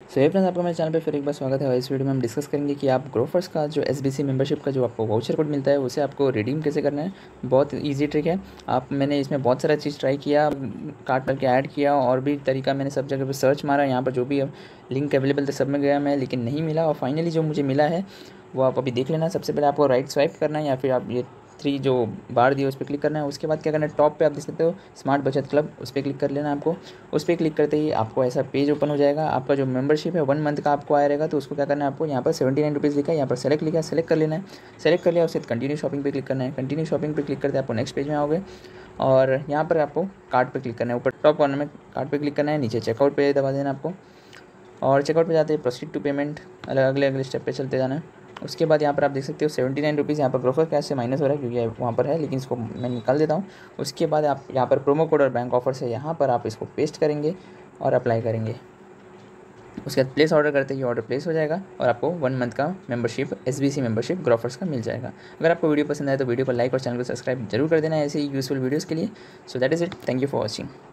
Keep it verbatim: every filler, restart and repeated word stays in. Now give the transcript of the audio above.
सो ये फ्रेंड्स, आपका मेरे चैनल पे फिर एक बार स्वागत है। और इस वीडियो में हम डिस्कस करेंगे कि आप ग्रोफर्स का जो एसबीसी मेंबरशिप का जो आपको वाउचर कोड मिलता है उसे आपको रिडीम कैसे करना है। बहुत इजी ट्रिक है। आप मैंने इसमें बहुत सारा चीज़ ट्राई किया, कार्ट करके ऐड किया और भी तरीका मैंने सब जगह पे सर्च मारा। यहाँ पर जो भी लिंक अवेलेबल थे सब में गया मैं, लेकिन नहीं मिला। और फाइनली जो मुझे मिला है वो आप अभी देख लेना। सबसे पहले आपको राइट स्वाइप करना है या फिर आप ये थ्री जो बार दिए उस पर क्लिक करना है। उसके बाद क्या करना है, टॉप पे आप देख सकते हो स्मार्ट बचत क्लब, उस पर क्लिक कर लेना है आपको। उस पर क्लिक करते ही आपको ऐसा पेज ओपन हो जाएगा। आपका जो मेंबरशिप है वन मंथ का आपको आया रहेगा, तो उसको क्या करना है, आपको यहाँ पर सेवेंटी नाइन रुपीज़ लिखा है, यहाँ पर सेलेक्ट लिखा है, सेलेक्ट कर लेना है। सेलेक्ट कर लिया, उससे कंटिन्यू शॉपिंग पे क्लिक करना है। कंटिन्यू शॉपिंग पे क्लिक करते आपको नेक्स्ट पेज में आओगे और यहाँ पर आपको कार्ट पे क्लिक करना है। ऊपर टॉप कॉर्नर में कार्ट पे क्लिक करना है, नीचे चेकआउट पे दबा देना आपको। और चेकआउट पे जाते हैं प्रोसीड टू पेमेंट, अलग अगले अगले स्टेप पे चलते जाना है। उसके बाद यहाँ पर आप देख सकते हो सेवेंटी नाइन रुपीज़ यहाँ पर ग्रोफर कैश से माइनस हो रहा है क्योंकि वहाँ पर है, लेकिन इसको मैं निकाल देता हूँ। उसके बाद आप यहाँ पर प्रोमो कोड और बैंक ऑफर से यहाँ पर आप इसको पेस्ट करेंगे और अप्लाई करेंगे। उसके बाद प्लेस ऑर्डर करते ही ऑर्डर प्लेस हो जाएगा और आपको वन मंथ का मेंबरशिप एसबीसी मेंबरशिप ग्रोफर्स का मिल जाएगा। अगर आपको वीडियो पसंद आए तो वीडियो को लाइक और चैनल को सब्सक्राइब जरूर कर देना ऐसे ही यूजफुल वीडियोज़ के लिए। So that is it, thank you for watching.